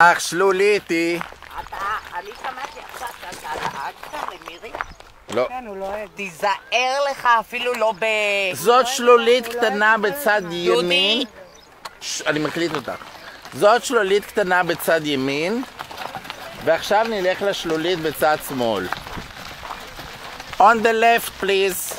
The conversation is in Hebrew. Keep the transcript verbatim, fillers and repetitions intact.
אך שלולית היא... אתה, אני שמעתי עכשיו שאתה דאגת למירי? לא. כן, הוא לא אוהב. תיזהר לך אפילו לא ב... זאת שלולית קטנה בצד ימין. דודי! אני מקליט אותך. זאת שלולית קטנה בצד ימין, ועכשיו נלך לשלולית בצד שמאל. On the left, please.